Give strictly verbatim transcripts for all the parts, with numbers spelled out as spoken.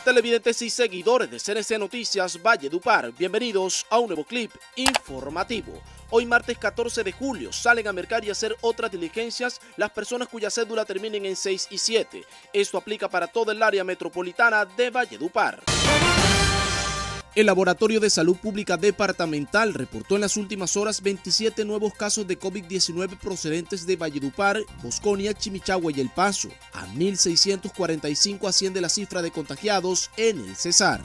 Televidentes y seguidores de C N C Noticias Valledupar, bienvenidos a un nuevo clip informativo. Hoy martes catorce de julio salen a mercar y hacer otras diligencias las personas cuya cédula terminen en seis y siete. Esto aplica para toda el área metropolitana de Valledupar. El Laboratorio de Salud Pública Departamental reportó en las últimas horas veintisiete nuevos casos de COVID diecinueve procedentes de Valledupar, Bosconia, Chimichagua y El Paso. A mil seiscientos cuarenta y cinco asciende la cifra de contagiados en el Cesar.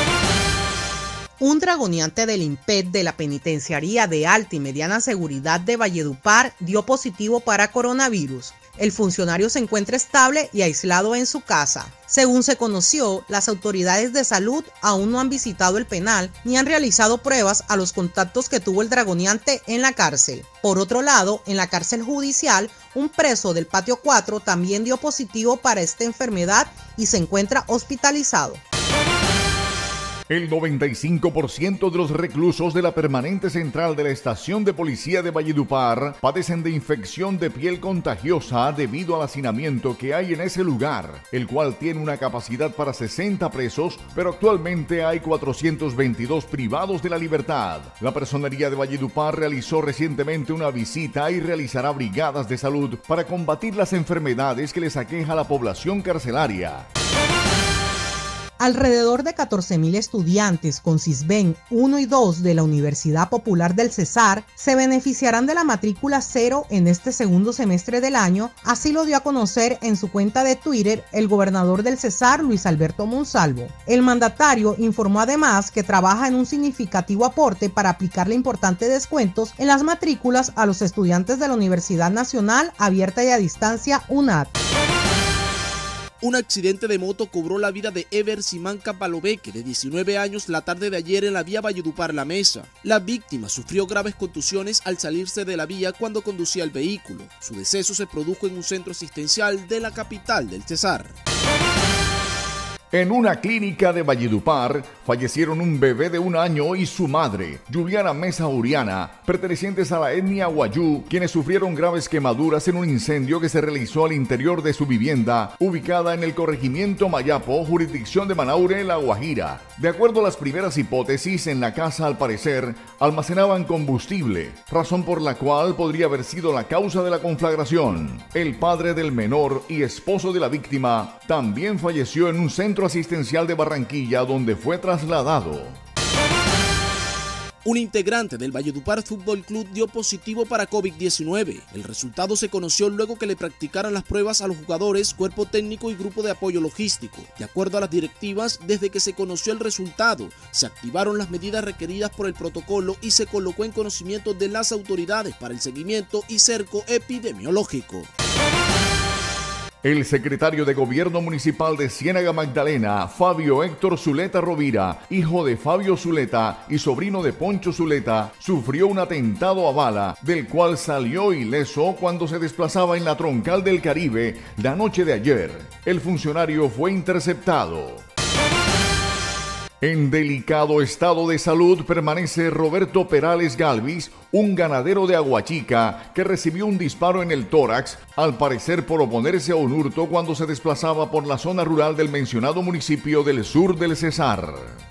Un dragoneante del INPET de la Penitenciaría de Alta y Mediana Seguridad de Valledupar dio positivo para coronavirus. El funcionario se encuentra estable y aislado en su casa. Según se conoció, las autoridades de salud aún no han visitado el penal ni han realizado pruebas a los contactos que tuvo el dragoneante en la cárcel. Por otro lado, en la cárcel judicial, un preso del Patio cuatro también dio positivo para esta enfermedad y se encuentra hospitalizado. El noventa y cinco por ciento de los reclusos de la permanente central de la estación de policía de Valledupar padecen de infección de piel contagiosa debido al hacinamiento que hay en ese lugar, el cual tiene una capacidad para sesenta presos, pero actualmente hay cuatrocientos veintidós privados de la libertad. La Personería de Valledupar realizó recientemente una visita y realizará brigadas de salud para combatir las enfermedades que les aqueja a la población carcelaria. Alrededor de catorce mil estudiantes con Sisbén uno y dos de la Universidad Popular del Cesar se beneficiarán de la matrícula cero en este segundo semestre del año, así lo dio a conocer en su cuenta de Twitter el gobernador del Cesar, Luis Alberto Monsalvo. El mandatario informó además que trabaja en un significativo aporte para aplicarle importantes descuentos en las matrículas a los estudiantes de la Universidad Nacional Abierta y a Distancia UNAD. Un accidente de moto cobró la vida de Ever Simanca Paloveque, de diecinueve años, la tarde de ayer en la vía Valledupar-La Mesa. La víctima sufrió graves contusiones al salirse de la vía cuando conducía el vehículo. Su deceso se produjo en un centro asistencial de la capital del Cesar. En una clínica de Valledupar fallecieron un bebé de un año y su madre, Juliana Mesa Uriana, pertenecientes a la etnia Guayú, quienes sufrieron graves quemaduras en un incendio que se realizó al interior de su vivienda, ubicada en el corregimiento Mayapo, jurisdicción de Manaure, La Guajira. De acuerdo a las primeras hipótesis, en la casa, al parecer, almacenaban combustible, razón por la cual podría haber sido la causa de la conflagración. El padre del menor y esposo de la víctima también falleció en un centro asistencial de Barranquilla, donde fue trasladado. Un integrante del Valledupar Fútbol Club dio positivo para COVID diecinueve. El resultado se conoció luego que le practicaran las pruebas a los jugadores, cuerpo técnico y grupo de apoyo logístico. De acuerdo a las directivas, desde que se conoció el resultado, se activaron las medidas requeridas por el protocolo y se colocó en conocimiento de las autoridades para el seguimiento y cerco epidemiológico. El secretario de Gobierno Municipal de Ciénaga Magdalena, Fabio Héctor Zuleta Rovira, hijo de Fabio Zuleta y sobrino de Poncho Zuleta, sufrió un atentado a bala, del cual salió ileso cuando se desplazaba en la troncal del Caribe la noche de ayer. El funcionario fue interceptado. En delicado estado de salud permanece Roberto Perales Galvis, un ganadero de Aguachica que recibió un disparo en el tórax, al parecer por oponerse a un hurto cuando se desplazaba por la zona rural del mencionado municipio del sur del Cesar.